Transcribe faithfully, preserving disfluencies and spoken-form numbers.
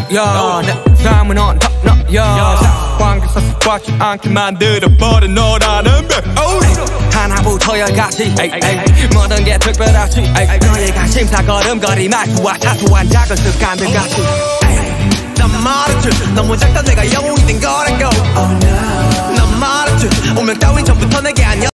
야, 내 삶은 on top 너야 관계사 습관치 않게 만들어버린 너라는 백 하나부터 열까지 모든 게 특별하지 너의 관심사 걸음걸이 말투와 사소한 작은 습관들 같이 난 말했지 너무 작다 내가 영웅이 된 거라고 난 말했지 운명 따윈 전부터 내게 안녕